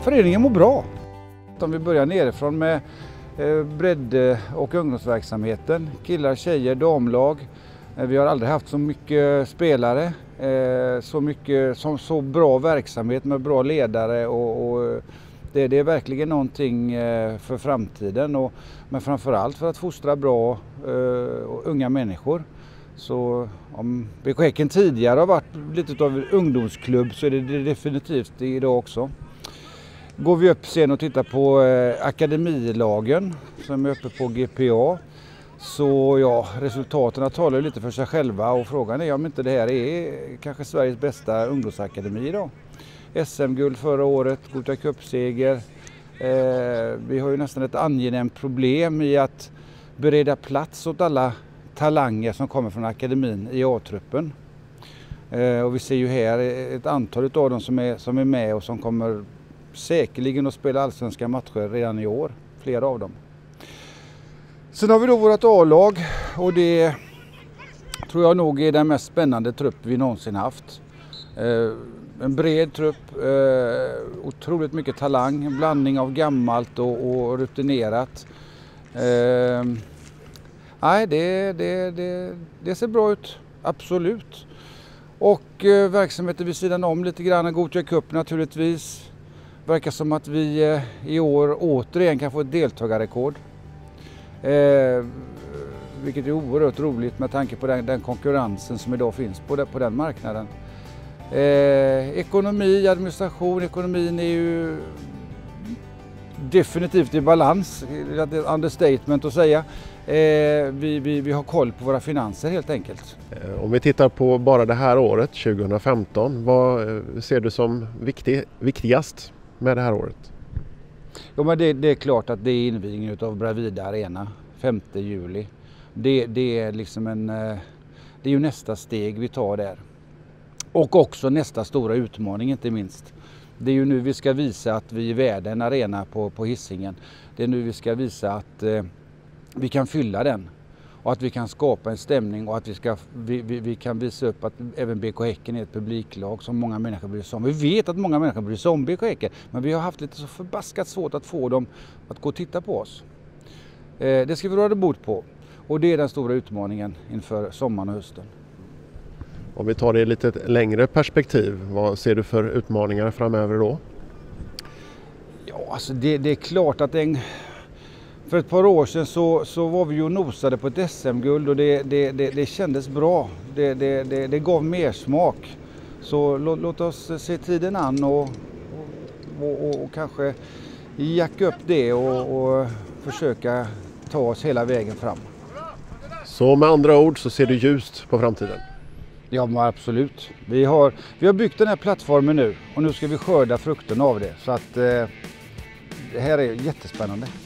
föreningen mår bra. Om vi börjar nerifrån med bredd- och ungdomsverksamheten, killar, tjejer, damlag. Vi har aldrig haft så mycket spelare, så bra verksamhet med bra ledare och det är verkligen någonting för framtiden, men framförallt för att fostra bra unga människor. Så om BK Häcken tidigare har varit lite av en ungdomsklubb så är det definitivt idag också. Går vi upp sen och tittar på akademilagen som är uppe på GPA, så ja, resultaten talar lite för sig själva och frågan är om inte det här är kanske Sveriges bästa ungdomsakademi idag. SM-guld förra året, Gothia Cup-seger. Vi har ju nästan ett angenämt problem i att bereda plats åt alla talanger som kommer från akademin i A-truppen. Och vi ser ju här ett antal av dem som är med och som kommer säkerligen att spela allsvenska matcher redan i år, flera av dem. Sen har vi då vårt A-lag och det tror jag nog är den mest spännande trupp vi någonsin haft. En bred trupp, otroligt mycket talang, en blandning av gammalt och rutinerat. Nej, det ser bra ut, absolut. Och verksamheten vid sidan om lite grann, Gothia Cup naturligtvis. Verkar som att vi i år återigen kan få ett deltagarrekord. Vilket är oerhört roligt med tanke på den konkurrensen som idag finns på den marknaden. Ekonomi, administration, ekonomin är ju definitivt i balans, det är ett understatement att säga. Vi har koll på våra finanser helt enkelt. Om vi tittar på bara det här året, 2015, vad ser du som viktigast med det här året? Ja, men det är klart att det är invigningen av Bravida Arena 5 juli. Det är liksom det är ju nästa steg vi tar där. Och också nästa stora utmaning inte minst. Det är ju nu vi ska visa att vi är värda en arena på Hisingen. Det är nu vi ska visa att vi kan fylla den och att vi kan skapa en stämning och att vi kan visa upp att även BK Häcken är ett publiklag som många människor bryr sig om. Vi vet att många människor bryr sig om BK Häcken, men vi har haft lite så förbaskat svårt att få dem att gå och titta på oss. Det ska vi råda bort på och det är den stora utmaningen inför sommaren och hösten. Om vi tar det i lite längre perspektiv, vad ser du för utmaningar framöver då? Ja, alltså det är klart att för ett par år sedan så var vi ju nosade på ett SM-guld och det kändes bra. Det gav mer smak. Så låt oss se tiden an och kanske jacka upp det och försöka ta oss hela vägen fram. Så med andra ord så ser du ljust på framtiden? Ja, men absolut. Vi har byggt den här plattformen nu och nu ska vi skörda frukten av det. Så att det här är jättespännande.